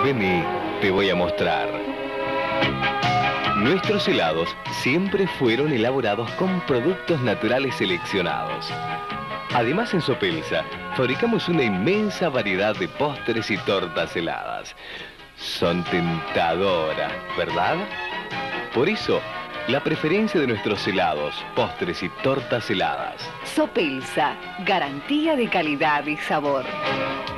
Vení, te voy a mostrar. Nuestros helados siempre fueron elaborados con productos naturales seleccionados. Además, en Sopelsa fabricamos una inmensa variedad de postres y tortas heladas. Son tentadoras, ¿verdad? Por eso, la preferencia de nuestros helados, postres y tortas heladas. Sopelsa, garantía de calidad y sabor.